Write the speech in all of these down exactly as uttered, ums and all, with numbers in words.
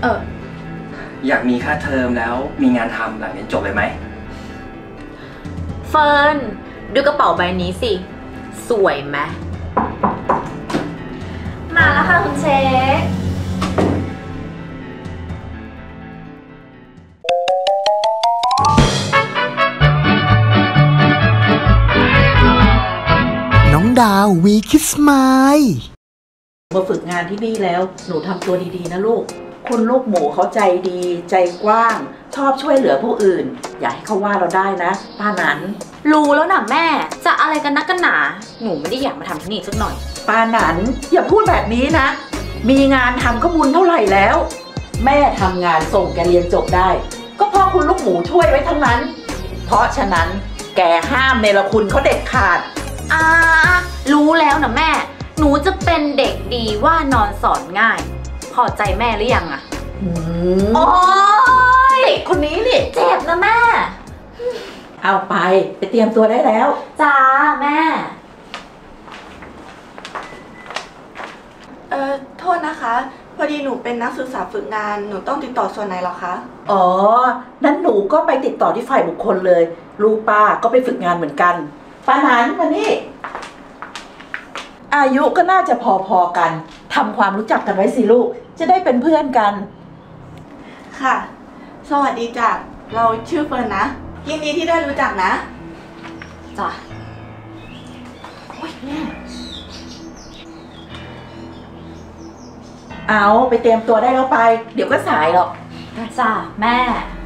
เอออยากมีค่าเทอมแล้วมีงานทำหลังเรียนจบเลยไหมเฟิร์นดูกระเป๋าใบนี้สิสวยไหมมาแล้วค่ะคุณเช็คน้องดาววีคิสไมล์มาฝึกงานที่นี่แล้วหนูทำตัวดีๆนะลูกคุณลูกหมูเขาใจดีใจกว้างชอบช่วยเหลือผู้อื่นอย่าให้เขาว่าเราได้นะป้านั้นรู้แล้วนะแม่จะอะไรกันนักกันหนาหนูไม่ได้อยากมาทำที่นี่สักหน่อยป้านั้นอย่าพูดแบบนี้นะมีงานทำก็บุญเท่าไหร่แล้วแม่ทำงานส่งแกเรียนจบได้ก็เพราะคุณลูกหมูช่วยไว้ทั้งนั้นเพราะฉะนั้นแกห้ามเนรคุณเขาเด็ดขาดอ่ารู้แล้วนะแม่หนูจะเป็นเด็กดีว่านอนสอนง่ายพอใจแม่หรือยังอะโอ๊ยคนนี้นี่เจ็บนะแม่เอาไปไปเตรียมตัวได้แล้วจ้าแม่เอ่อโทษนะคะพอดีหนูเป็นนักศึกษาฝึกงานหนูต้องติดต่อส่วนไหนหรอคะอ๋อนั้นหนูก็ไปติดต่อที่ฝ่ายบุคคลเลยลูกป้าก็ไปฝึกงานเหมือนกันป้านั้นมานี่อายุก็น่าจะพอๆกันทำความรู้จักกันไว้สิลูกจะได้เป็นเพื่อนกันค่ะสวัสดีจ้ะเราชื่อเฟิร์นนะยินดีที่ได้รู้จักนะจ้ะโอ๊ยแม่เอาไปเตรียมตัวได้แล้วไปเดี๋ยวก็สายหรอกจ้ะแม่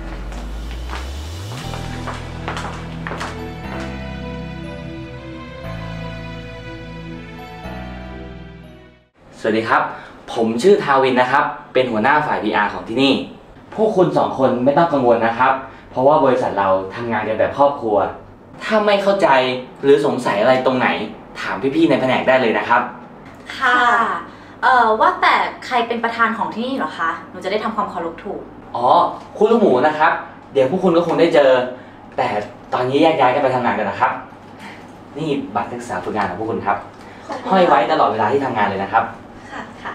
สวัสดีครับผมชื่อทาวินนะครับเป็นหัวหน้าฝ่าย พี อาร์ ของที่นี่พวกคุณสองคนไม่ต้องกังวลนะครับเพราะว่าบริษัทเราทำงานกันแบบครอบครัวถ้าไม่เข้าใจหรือสงสัยอะไรตรงไหนถามพี่ๆในแผนกได้เลยนะครับค่ะเอ่อว่าแต่ใครเป็นประธานของที่นี่เหรอคะหนูจะได้ทำความเคารพถูกอ๋อคุณลูกหมูนะครับเดี๋ยวพวกคุณก็คงได้เจอแต่ตอนนี้แยกย้ายกันไปทำงานกันนะครับนี่บัตรนักศึกษาฝึกงานของพวกคุณครับห้อยไว้ตลอดเวลาที่ทำงานเลยนะครับค่ะค่ะ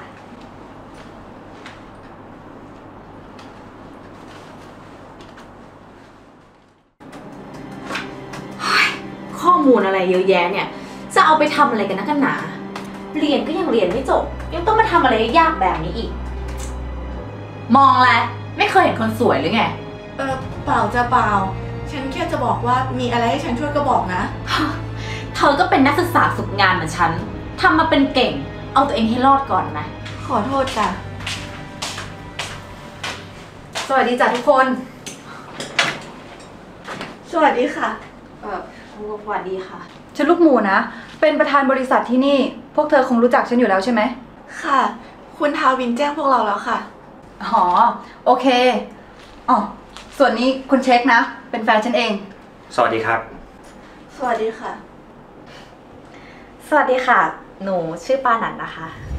ข้อมูลอะไรเยอะแยะเนี่ยจะเอาไปทำอะไรกันนักกันหนาเรียนก็ยังเรียนไม่จบยังต้องมาทำอะไรยากแบบนี้อีกมองอะไรไม่เคยเห็นคนสวยหรือไงเออเปล่าจะเปล่าฉันแค่จะบอกว่ามีอะไรให้ฉันช่วยก็บอกนะเธอก็เป็นนักศึกษาฝึกงานเหมือนฉันทำมาเป็นเก่งเอาตัวเองให้รอดก่อนไหมขอโทษจ้ะสวัสดีจ้ะทุกคนสวัสดีค่ะเออสวัสดีค่ะฉันลูกหมูนะเป็นประธานบริษัทที่นี่พวกเธอคงรู้จักฉันอยู่แล้วใช่ไหมค่ะคุณทาวินแจ้งพวกเราแล้วค่ะอ๋อโอเคอ๋อส่วนนี้คุณเช็คนะเป็นแฟนฉันเองสวัสดีครับสวัสดีค่ะสวัสดีค่ะหนูชื่อปานันนะคะ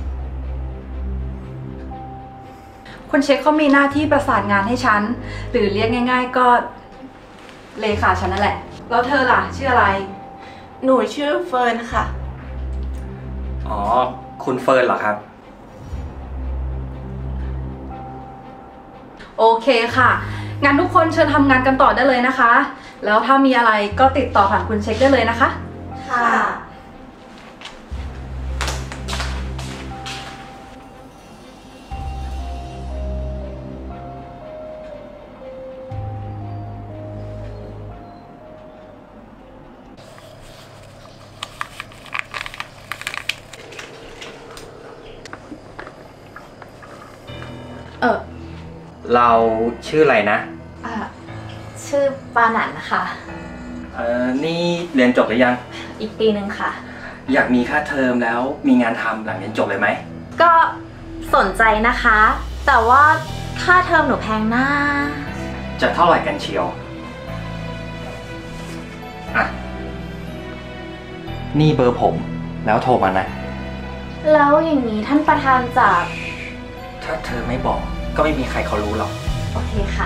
คุณเช็คเขามีหน้าที่ประสานงานให้ฉันหรือเรียกง่ายๆก็เลขาฉันนั่นแหละแล้วเธอล่ะชื่ออะไรหนูชื่อเฟิร์นค่ะอ๋อคุณเฟิร์นเหรอครับโอเคค่ะงั้นทุกคนเชิญทำงานกันต่อได้เลยนะคะแล้วถ้ามีอะไรก็ติดต่อผ่านคุณเช็คได้เลยนะคะค่ะเออเราชื่ออะไรนะอ่าชื่อปานันนะคะเออนี่เรียนจบหรือยังอีกปีหนึ่งค่ะอยากมีค่าเทอมแล้วมีงานทำหลังเรียนจบเลยไหมก็สนใจนะคะแต่ว่าค่าเทอมหนูแพงนะจะเท่าไหร่กันเชียวอ่ะนี่เบอร์ผมแล้วโทรมานะแล้วอย่างนี้ท่านประธานจากถ้าเธอไม่บอกก็ไม่มีใครเขารู้หรอกโอเคค่ะ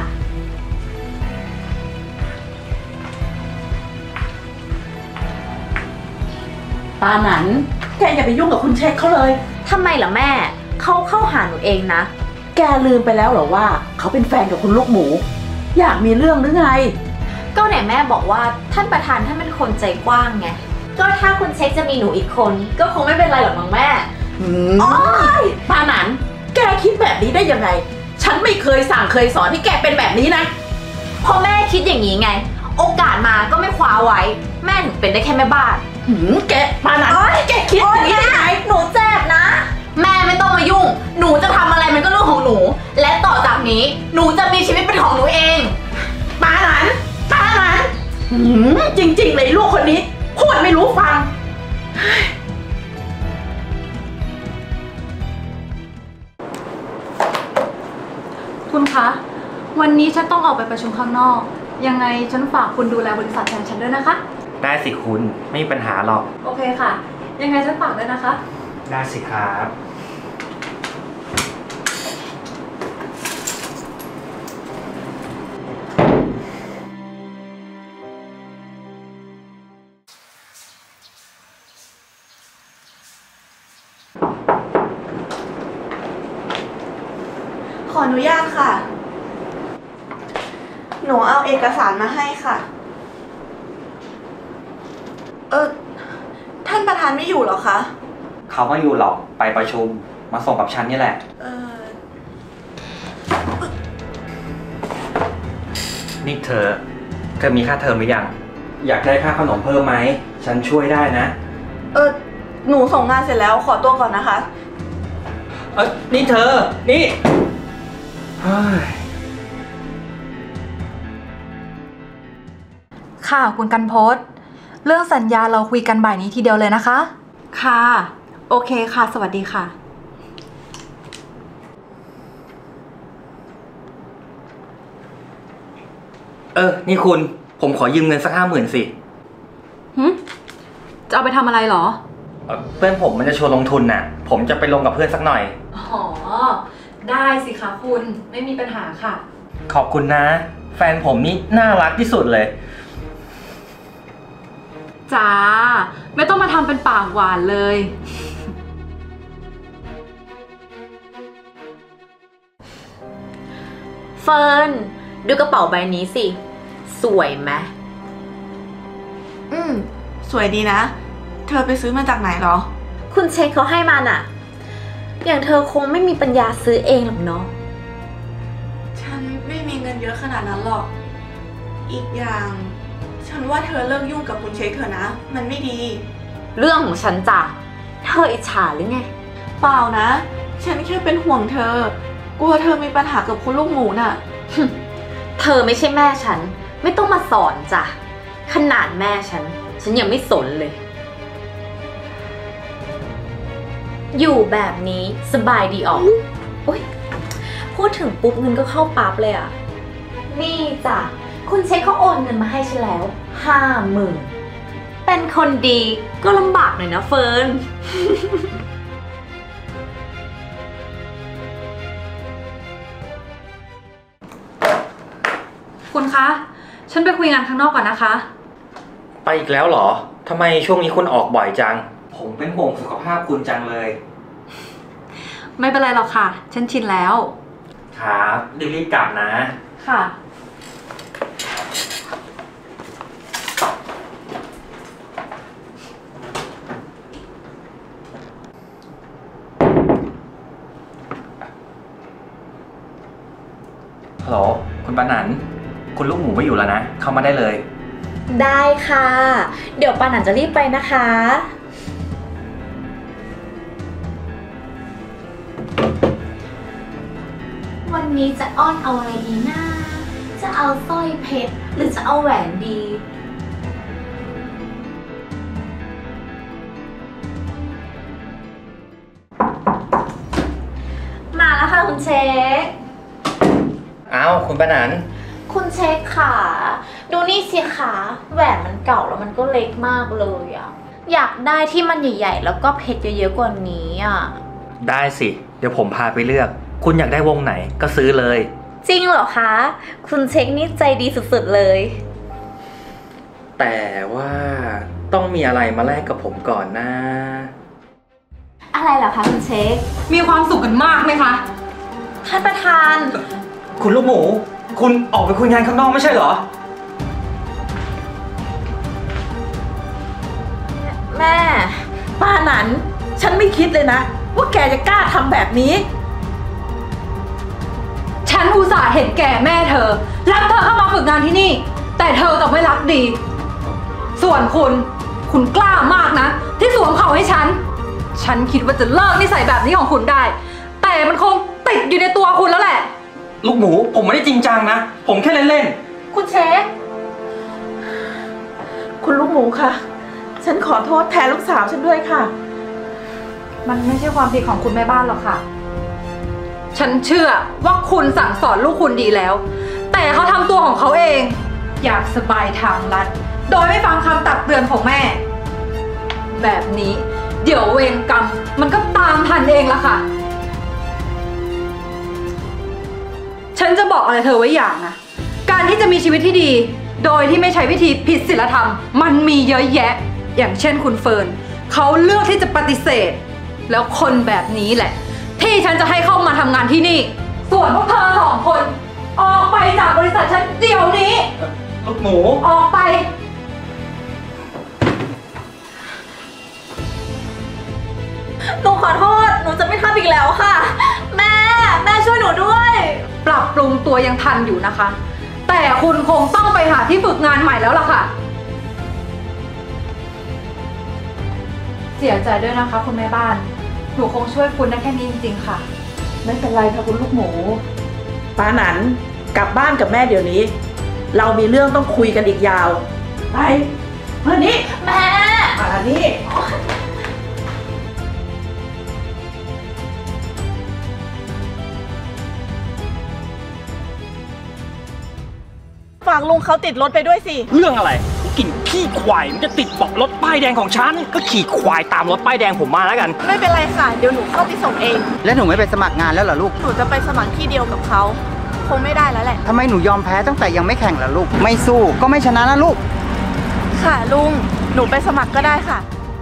ปาหนันแกอย่าไปยุ่งกับคุณเช็คเขาเลยทำไมล่ะแม่เขาเข้าหาหนูเองนะแกลืมไปแล้วเหรอว่าเขาเป็นแฟนกับคุณลูกหมู อยากมีเรื่องหรือไงก็ไหนแม่บอกว่าท่านประธานท่านเป็นคนใจกว้างไง ก็ถ้าคุณเช็คจะมีหนูอีกคน ก็คงไม่เป็นไรหรอกมั้งแม่อ๋อปาหนันแกคิดแบบนี้ได้ยังไง ฉันไม่เคยสั่งเคยสอนให้แกเป็นแบบนี้นะพอแม่คิดอย่างนี้ไง โอกาสมาก็ไม่คว้าไว้ แม่ถึงเป็นได้แค่แม่บ้านหืมแกปาหนันแกคิดอย่างนี้ได้ไงหนูเจ็บนะ แม่ไม่ต้องมายุ่ง หนูจะทำอะไรมันก็เรื่องของหนู และต่อจากนี้หนูจะมีชีวิตเป็นของหนูเองปาหนันปาหนันหืมจริงๆเลยลูกคนนี้พูดไม่รู้ฟังคุณคะ วันนี้ฉันต้องออกไปประชุมข้างนอก ยังไงฉันฝากคุณดูแลบริษัทแทนฉันด้วยนะคะได้สิคุณไม่มีปัญหาหรอกโอเคค่ะ ยังไงฉันฝากด้วยนะคะได้สิครับขออนุญาตค่ะ หนูเอาเอกสารมาให้ค่ะ เออท่านประธานไม่อยู่เหรอคะเขาไม่อยู่หรอกไปประชุมมาส่งกับฉันนี่แหละเออนี่เธอเธอมีค่าเทอมหรือยัง อยากได้ค่าขนมเพิ่มไหมฉันช่วยได้นะเออหนูส่งงานเสร็จแล้วขอตัวก่อนนะคะเออนี่เธอนี่เฮ้ยค่ะคุณกันพศเรื่องสัญญาเราคุยกันบ่ายนี้ทีเดียวเลยนะคะ ค่ะ โอเคค่ะ สวัสดีค่ะเออนี่คุณผมขอยืมเงินสักห้าหมื่นสิหึ จะเอาไปทำอะไรเหรอเอ่อเพื่อนผมมันจะชวนลงทุนน่ะ ผมจะไปลงกับเพื่อนสักหน่อยอ๋อ ได้สิคะคุณ ไม่มีปัญหาค่ะขอบคุณนะ แฟนผมนี่น่ารักที่สุดเลยจ้า ไม่ต้องมาทำเป็นปากหวานเลยเฟิร์นดูกระเป๋าใบนี้สิ สวยไหมอืม สวยดีนะ เธอไปซื้อมาจากไหนเหรอคุณเช็คเขาให้มาน่ะ อย่างเธอคงไม่มีปัญญาซื้อเองหรอกเนาะฉันไม่มีเงินเยอะขนาดนั้นหรอก อีกอย่าง ฉันว่าเธอเลิกยุ่งกับคุณเช็คเถอะนะ มันไม่ดีเรื่องของฉันจ้ะ เธออิจฉาหรือไงเปล่านะ ฉันแค่เป็นห่วงเธอ กลัวเธอมีปัญหากับคุณลูกหมูน่ะเธอไม่ใช่แม่ฉัน ไม่ต้องมาสอนจ้ะ ขนาดแม่ฉัน ฉันยังไม่สนเลย อยู่แบบนี้สบายดีออกโอ๊ยพูดถึงปุ๊บเงินก็เข้าปั๊บเลยอ่ะ นี่จ้ะ คุณเช็คเขาโอนเงินมาให้ฉันแล้วห้าหมื่นเป็นคนดีก็ลำบากหน่อยนะเฟิร์นคุณคะ ฉันไปคุยงานข้างนอกก่อนนะคะไปอีกแล้วเหรอทำไมช่วงนี้คุณออกบ่อยจัง ผมเป็นห่วงสุขภาพคุณจังเลยไม่เป็นไรหรอกค่ะ ฉันชินแล้วครับรีบๆกลับนะค่ะฮัลโหลคุณปานันคุณลูกหมูไม่อยู่แล้วนะ เข้ามาได้เลยได้ค่ะ เดี๋ยวปานันจะรีบไปนะคะ วันนี้จะอ้อนเอาอะไรดีนะ จะเอาสร้อยเพชรหรือจะเอาแหวนดี มาแล้วค่ะคุณเช็คอ้าวคุณปานันคุณเช็คค่ะ ดูนี่สิคะแหวนมันเก่าแล้วมันก็เล็กมากเลยอะอยากได้ที่มันใหญ่ๆแล้วก็เพชรเยอะๆกว่านี้อะได้สิ เดี๋ยวผมพาไปเลือก คุณอยากได้วงไหนก็ซื้อเลยจริงเหรอคะ คุณเช็คนี่ใจดีสุดๆเลยแต่ว่าต้องมีอะไรมาแลกกับผมก่อนนะอะไรเหรอคะคุณเช็คมีความสุขกันมากไหมคะท่านประธานคุณลูกหมู คุณออกไปคุยงานข้างนอกไม่ใช่เหรอแม่ป้าหนันฉันไม่คิดเลยนะว่าแกจะกล้าทำแบบนี้ฉันอุตส่าห์เห็นแก่แม่เธอรับเธอเข้ามาฝึกงานที่นี่ แต่เธอกลับไม่รักดี ส่วนคุณ คุณกล้ามากนะ ที่สวมเขาให้ฉัน ฉันคิดว่าจะเลิกนิสัยแบบนี้ของคุณได้ แต่มันคงติดอยู่ในตัวคุณแล้วแหละลูกหมูผมไม่ได้จริงจังนะ ผมแค่เล่นคุณเช็คคุณลูกหมูคะฉันขอโทษแทนลูกสาวฉันด้วยค่ะมันไม่ใช่ความผิดของคุณแม่บ้านหรอกค่ะ ฉันเชื่อว่าคุณสั่งสอนลูกคุณดีแล้ว แต่เขาทำตัวของเขาเอง อยากสบายทางลัด โดยไม่ฟังคำตักเตือนของแม่ แบบนี้เดี๋ยวเวรกรรมมันก็ตามทันเองละค่ะ ฉันจะบอกอะไรเธอไว้อย่างนะ การที่จะมีชีวิตที่ดี โดยที่ไม่ใช้วิธีผิดศีลธรรม มันมีเยอะแยะ อย่างเช่นคุณเฟิร์นเขาเลือกที่จะปฏิเสธ แล้วคนแบบนี้แหละ ที่ฉันจะให้เข้ามาทำงานที่นี่ ส่วนพวกเธอสองคน ออกไปจากบริษัทฉันเดี๋ยวนี้ๆ ลูกหมูออกไปหนูขอโทษ หนูจะไม่ทำอีกแล้วค่ะ แม่ แม่ช่วยหนูด้วยปรับปรุงตัวยังทันอยู่นะคะ แต่คุณคงต้องไปหาที่ฝึกงานใหม่แล้วล่ะค่ะ เสียใจด้วยนะคะคุณแม่บ้าน หนูคงช่วยคุณได้แค่นี้จริงๆค่ะไม่เป็นไรค่ะคุณลูกหมูป้าหนันกลับบ้านกับแม่เดี๋ยวนี้ เรามีเรื่องต้องคุยกันอีกยาว ไปมานี่แม่มานี่ฝากลุงเขาติดรถไปด้วยสิเรื่องอะไรกลิ่นขี้ควายมันจะติดเบาะรถป้ายแดงของฉัน ก็ขี่ควายตามรถป้ายแดงผมมาแล้วกันไม่เป็นไรค่ะ เดี๋ยวหนูเข้าไปส่งเองแล้วหนูไม่ไปสมัครงานแล้วเหรอลูกหนูจะไปสมัครที่เดียวกับเขา คงไม่ได้แล้วแหละทำไมหนูยอมแพ้ตั้งแต่ยังไม่แข่งล่ะลูก ไม่สู้ก็ไม่ชนะนะลูกค่ะลุง หนูไปสมัครก็ได้ค่ะ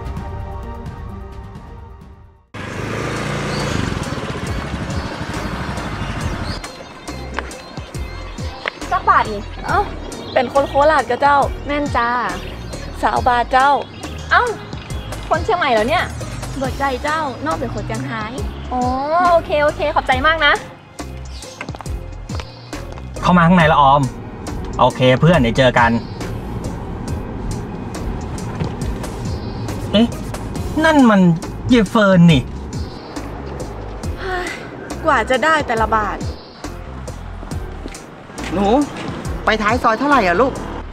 สักบาทนี่เอ้า เป็นคนโคราชกับเจ้าแม่นจ้าสาวบาทเจ้าเอ้า คนเชียงใหม่เหรอเนี่ยเบิดใจเจ้านอกเป็นคนจังไห้อ๋อ โอเค โอเค ขอบใจมากนะเข้ามาข้างในละออม โอเคเพื่อนเดี๋ยวเจอกัน เอ๊ะ นั่นมันเยเฟิร์นนี่กว่าจะได้แต่ละบาทหนูไปท้ายซอยเท่าไหร่อะลูก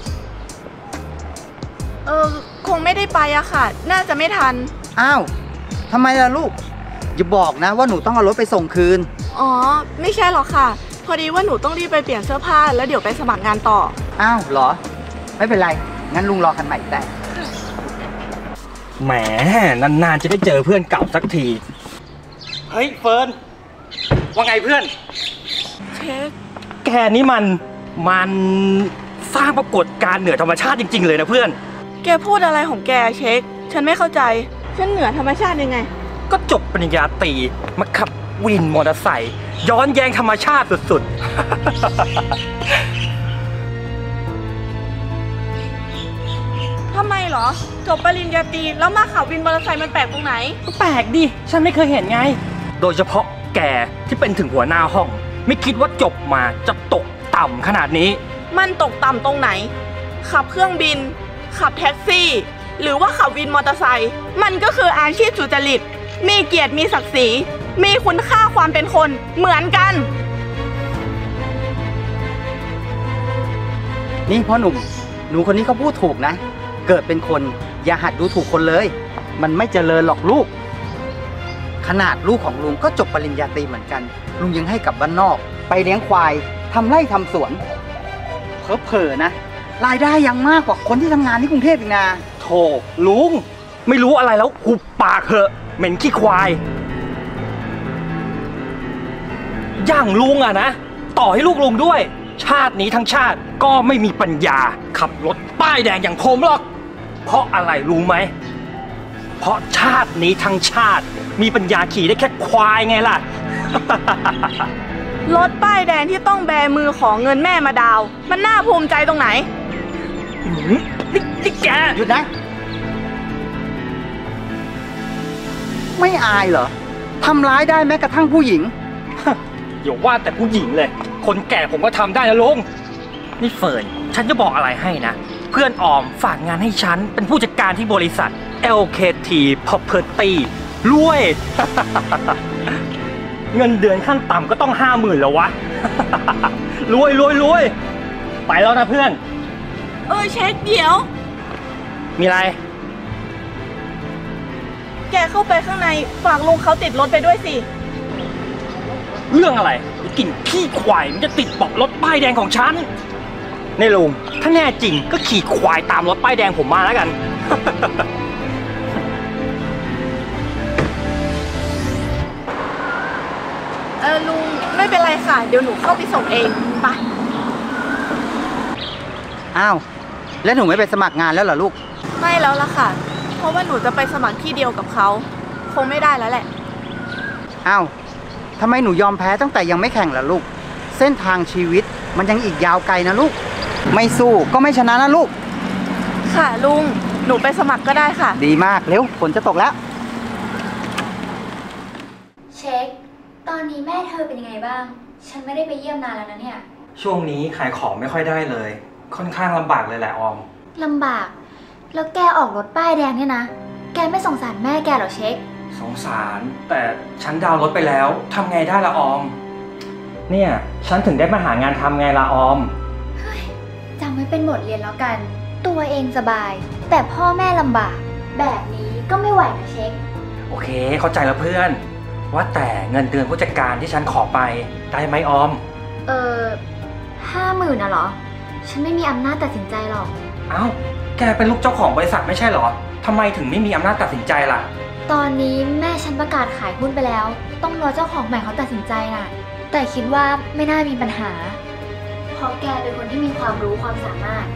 เออ คงไม่ได้ไปอะค่ะ น่าจะไม่ทันอ้าวทำไมล่ะลูก อย่าบอกนะว่าหนูต้องเอารถไปส่งคืนอ๋อ ไม่ใช่หรอกค่ะ พอดีว่าหนูต้องรีบไปเปลี่ยนเสื้อผ้าแล้วเดี๋ยวไปสมัครงานต่ออ้าวเหรอ ไม่เป็นไร งั้นลุงรอกันใหม่แต่แหม นานๆจะได้เจอเพื่อนเก่าสักที เฮ้ยเฟิร์น ว่าไงเพื่อนเช็คแกนี่มัน มันสร้างปรากฏการณ์เหนือธรรมชาติจริงๆเลยนะเพื่อนแกพูดอะไรของแกเช็ค ฉันไม่เข้าใจ ฉันเหนือธรรมชาติยังไงก็จบปริญญาตรีมาขับวินมอเตอร์ไซค์ย้อนแย้งธรรมชาติสุดๆทำไมเหรอ จบปริญญาตรีแล้วมาขับวินมอเตอร์ไซค์มันแปลกตรงไหนก็แปลกดิ ฉันไม่เคยเห็นไง โดยเฉพาะแกที่เป็นถึงหัวหน้าห้อง ไม่คิดว่าจบมาจะตกต่ำขนาดนี้มันตกต่ำตรงไหน ขับเครื่องบิน ขับแท็กซี่ หรือว่าขับวินมอเตอร์ไซค์ มันก็คืออาชีพสุจริต มีเกียรติมีศักดิ์ศรี มีคุณค่าความเป็นคนเหมือนกันนี่พ่อหนุ่ม หนูคนนี้เขาพูดถูกนะ เกิดเป็นคนอย่าหัดดูถูกคนเลย มันไม่เจริญหรอกลูก ขนาดลูกของลุงก็จบปริญญาตรีเหมือนกัน ลุงยังให้กลับบ้านนอก ไปเลี้ยงควายทำไร่ทำสวนเผลอๆนะ รายได้ยังมากกว่าคนที่ทำงานที่กรุงเทพอีกนะโธ่ลุง ไม่รู้อะไรแล้วหุบปากเถอะ เหม็นขี้ควาย อย่างลุงอะนะ ต่อให้ลูกลุงด้วย ชาตินี้ทั้งชาติก็ไม่มีปัญญา ขับรถป้ายแดงอย่างผมหรอก เพราะอะไรรู้ไหม เพราะชาตินี้ทั้งชาติมีปัญญาขี่ได้แค่ควายไงล่ะรถป้ายแดงที่ต้องแบมือของเงินแม่มาดาว มันน่าภูมิใจตรงไหนหืมนี่นี่แกหยุดนะ ไม่อายเหรอทำร้ายได้แม้กระทั่งผู้หญิงอย่าว่าแต่ผู้หญิงเลย คนแก่ผมก็ทำได้นะลุงนี่เฟิร์นฉันจะบอกอะไรให้นะ เพื่อนออมฝากงานให้ฉันเป็นผู้จัดการที่บริษัท แอล เค ที Property รวย เงินเดือนขั้นต่ำก็ต้องห้าหมื่นแล้ววะ รวยรวยรวยไปแล้วนะเพื่อนเออเช็คเดี๋ยวมีอะไรแกเข้าไปข้างในฝากลุงเขาติดรถไปด้วยสิเรื่องอะไรกลิ่นขี้ควายมันจะติดเบาะรถป้ายแดงของฉันนี่ลุงถ้าแน่จริงก็ขี่ควายตามรถป้ายแดงผมมาแล้วกันเออลุงไม่เป็นไรค่ะ เดี๋ยวหนูเข้าไปส่งเองไปอ้าว แล้วหนูไม่ไปสมัครงานแล้วเหรอลูกไม่แล้วล่ะค่ะ เพราะว่าหนูจะไปสมัครที่เดียวกับเขาคงไม่ได้แล้วแหละอ้าวทำไมหนูยอมแพ้ตั้งแต่ยังไม่แข่งล่ะลูก เส้นทางชีวิตมันยังอีกยาวไกลนะลูก ไม่สู้ก็ไม่ชนะนะลูกค่ะลุงหนูไปสมัครก็ได้ค่ะดีมากเร็วฝนจะตกแล้วเช็ค ตอนนี้แม่เธอเป็นยังไงบ้าง ฉันไม่ได้ไปเยี่ยมนานแล้วนะเนี่ยช่วงนี้ขายของไม่ค่อยได้เลย ค่อนข้างลำบากเลยแหละออมลำบาก แล้วแกออกรถป้ายแดงเนี่ยนะ แกไม่สงสารแม่แกเหรอเช็คสงสารแต่ฉันดาวน์รถไปแล้วทำไงได้ละออม เนี่ยฉันถึงได้มาหางานทำไงละออมเฮ้ยจำไว้เป็นบทเรียนแล้วกัน ตัวเองสบาย แต่พ่อแม่ลำบาก แบบนี้ก็ไม่ไหวนะเช็คโอเคเข้าใจแล้วเพื่อน ว่าแต่เงินเดือนผู้จัดการที่ฉันขอไปได้ไหมออมเออห้าหมื่นนะเหรอ ฉันไม่มีอำนาจตัดสินใจหรอกเอ้าแกเป็นลูกเจ้าของบริษัทไม่ใช่เหรอทำไมถึงไม่มีอำนาจตัดสินใจล่ะตอนนี้แม่ฉันประกาศขายหุ้นไปแล้ว ต้องรอเจ้าของใหม่เขาตัดสินใจน่ะ แต่คิดว่าไม่น่ามีปัญหา เพราะแกเป็นคนที่มีความรู้ความสามารถ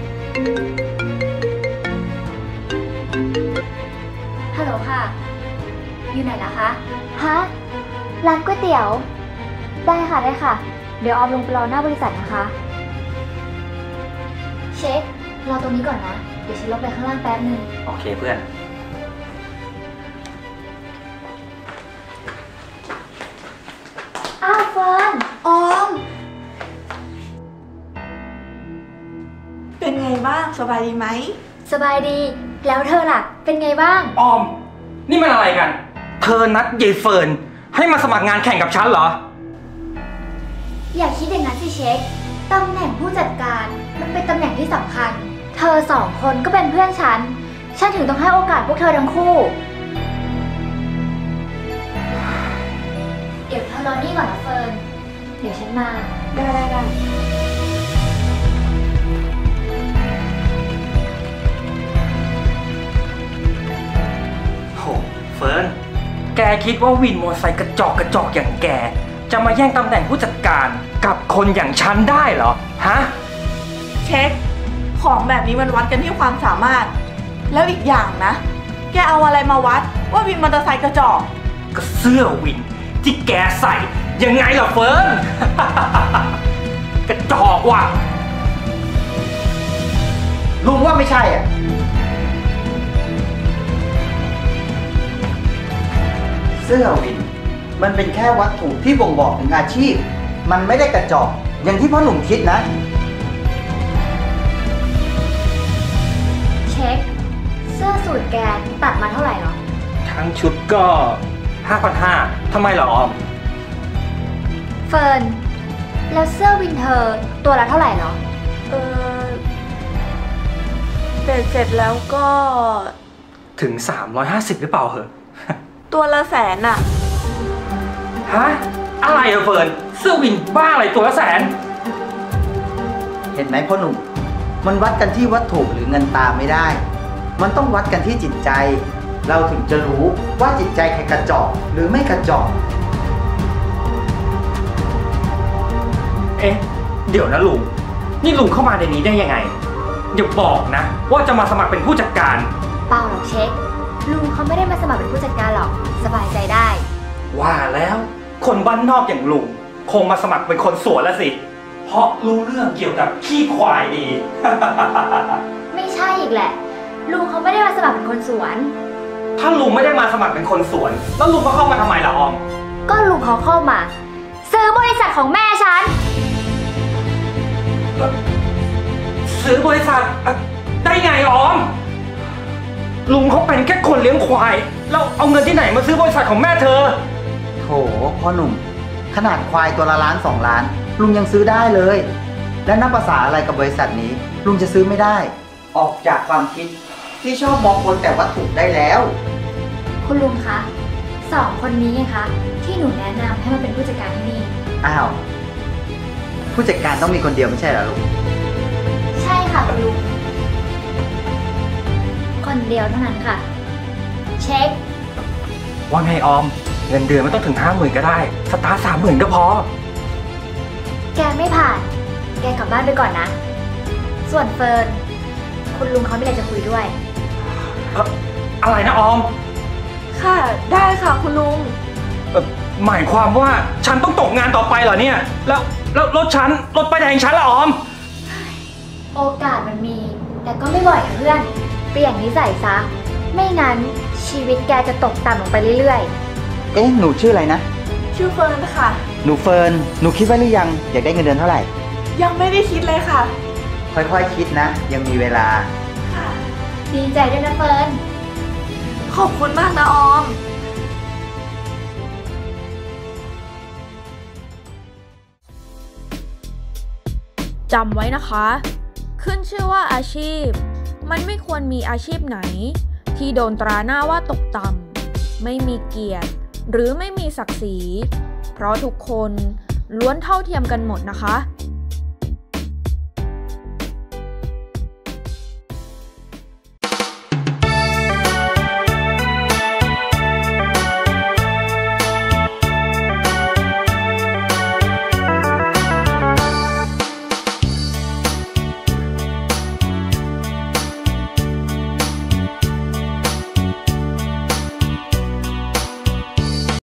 ฮัลโหลค่ะ อยู่ไหนล่ะคะ ฮะ ร้านก๋วยเตี๋ยว ได้ค่ะได้ค่ะ เดี๋ยวออมลงไปรอหน้าบริษัทนะคะ เช็ค รอตรงนี้ก่อนนะ เดี๋ยวฉันลงไปข้างล่างแป๊บนึงโอเคเพื่อนอ้าวเฟิร์นออม เป็นไงบ้างสบายดีไหมสบายดี แล้วเธอล่ะ เป็นไงบ้างออม นี่มันอะไรกัน เธอนัดยายเฟิร์นให้มาสมัครงานแข่งกับฉันเหรออย่าคิดอย่างนั้นสิเช็ค ตำแหน่งผู้จัดการมันเป็นตำแหน่งที่สำคัญ เธอสองคนก็เป็นเพื่อนฉัน ฉันถึงต้องให้โอกาสพวกเธอทั้งคู่ เดี๋ยวเธอรอนี่ก่อนนะเฟิร์น เดี๋ยวฉันมาได้ได้ได้โหเฟิร์น แกคิดว่าวินมอเตอร์ไซค์กระจอกกระจอกอย่างแก จะมาแย่งตำแหน่งผู้จัดการกับคนอย่างฉันได้เหรอ ฮะเช็ค ของแบบนี้มันวัดกันที่ความสามารถ แล้วอีกอย่างนะ แกเอาอะไรมาวัดว่าวินมอเตอร์ไซค์กระจอกก็เสื้อวินที่แกใส่ยังไงล่ะเฟิร์น กระจอกว่ะลุงว่าไม่ใช่อ่ะ เสื้อวิน มันเป็นแค่วัตถุที่บ่งบอกถึงอาชีพ มันไม่ได้กระจอกอย่างที่พ่อหนุ่มคิดนะเช็ค เสื้อสูทแกตัดมาเท่าไหร่หรอทั้งชุดก็ ห้าพันห้าร้อย ทำไมเหรอออมเฟิร์น แล้วเสื้อวินเธอตัวละเท่าไหร่หรอเออเบ็ดเสร็จแล้วก็ถึง สามร้อยห้าสิบ หรือเปล่าเหรอตัวละแสนอะฮะ อะไรอะเฟิร์น เสื้อวินบ้าอะไรตัวละแสนเห็นไหมพ่อหนุ่ม มันวัดกันที่วัตถุหรือเงินตาไม่ได้ มันต้องวัดกันที่จิตใจ เราถึงจะรู้ว่าจิตใจใครกระจอกหรือไม่กระจอกเอ๊ะ เดี๋ยวนะลุง นี่ลุงเข้ามาในนี้ได้ยังไง อย่าบอกนะ ว่าจะมาสมัครเป็นผู้จัดการเปล่าหรอกเช็ค ลุงเขาไม่ได้มาสมัครเป็นผู้จัดการหรอก สบายใจได้ว่าแล้ว คนบ้านนอกอย่างลุงคงมาสมัครเป็นคนสวนแล้วสิ เพราะรู้เรื่องเกี่ยวกับขี้ควายดีไม่ใช่อีกแหละ ลุงเขาไม่ได้มาสมัครเป็นคนสวนถ้าลุงไม่ได้มาสมัครเป็นคนสวน แล้วลุงก็เข้ามาทำไมล่ะออมก็ลุงเขาเข้ามา ซื้อบริษัทของแม่ฉันซื้อบริษัทได้ไงออม ลุงเขาเป็นแค่คนเลี้ยงควายแล้วเอาเงินที่ไหนมาซื้อบริษัทของแม่เธอโถพ่อหนุ่มขนาดควายตัวละล้านสองล้าน ลุงยังซื้อได้เลย แล้วนับภาษาอะไรกับบริษัทนี้ ลุงจะซื้อไม่ได้ ออกจากความคิดที่ชอบมองคนแต่วัตถุได้แล้วคุณลุงคะสองคนนี้ไงคะที่หนูแนะนำให้มาเป็นผู้จัดการที่นี่อ้าวผู้จัดการต้องมีคนเดียวไม่ใช่เหรอลุงใช่ค่ะคุณลุงคนเดียวเท่านั้นค่ะ เช็คว่าไงออม เงินเดือนไม่ต้องถึงห้าหมื่นก็ได้ สตาร์ทสามหมื่นก็พอแกไม่ผ่าน แกกลับบ้านไปก่อนนะ ส่วนเฟิร์นคุณลุงเขาไม่อยากจะคุยด้วยเอ่ออะไรนะออมค่ะ ได้ค่ะคุณลุงเอ่อหมายความว่าฉันต้องตกงานต่อไปเหรอเนี่ย แล้วแล้วรถฉันรถป้ายแดงฉันละออมโอกาสมันมี แต่ก็ไม่บ่อยนะเพื่อนเปลี่ยนนิสัยซะ ไม่งั้นชีวิตแกจะตกต่ำลงไปเรื่อยๆเอ๊ะหนูชื่ออะไรนะชื่อเฟิร์นค่ะหนูเฟิร์นหนูคิดไว้หรือยังอยากได้เงินเดือนเท่าไหร่ยังไม่ได้คิดเลยค่ะค่อยๆคิดนะ ยังมีเวลาค่ะดีใจด้วยนะเฟิร์นขอบคุณมากนะออมจำไว้นะคะ ขึ้นชื่อว่าอาชีพ มันไม่ควรมีอาชีพไหน ที่โดนตราหน้าว่าตกต่ำไม่มีเกียรติหรือไม่มีศักดิ์ศรีเพราะทุกคนล้วนเท่าเทียมกันหมดนะคะ